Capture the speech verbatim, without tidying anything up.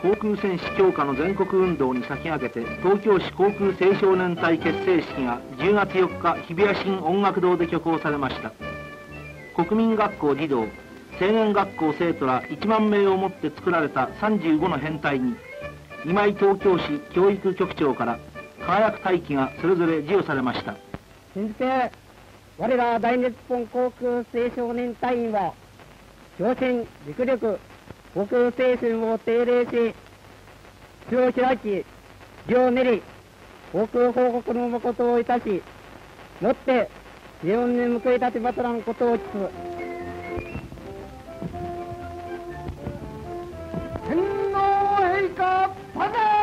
航空戦士強化の全国運動に先駆けて、東京市航空青少年隊結成式がじゅうがつよっか日比谷新音楽堂で挙行されました。国民学校児童、青年学校生徒らいちまんめいをもって作られたさんじゅうごの編隊に、今井東京市教育局長から輝く大旗がそれぞれ授与されました。 先生、我ら大日本航空青少年隊員は、強心、陸力、航空精神を定例し、口を開き、字を練り、航空報告の誠をいたし、もって、日本に報い立ちまつらんことをつつ、天皇陛下、万歳。